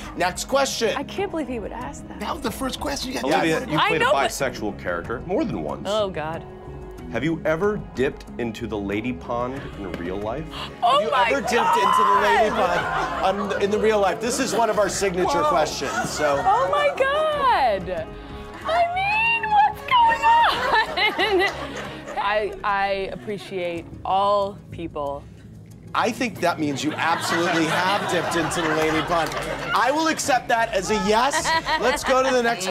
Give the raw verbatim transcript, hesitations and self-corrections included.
Next question. I can't believe he would ask that. That was the first question you got. Olivia, Yeah, you I played a know, but- bisexual character more than once. Oh, God. Have you ever dipped into the lady pond in real life? Oh, Have you my ever God. dipped into the lady pond on, in the real life? This is one of our signature Whoa. questions. So. Oh, my God. I mean, what's going on? I, I appreciate all people. I think that means you absolutely have dipped into the lady pond. I will accept that as a yes. Let's go to the next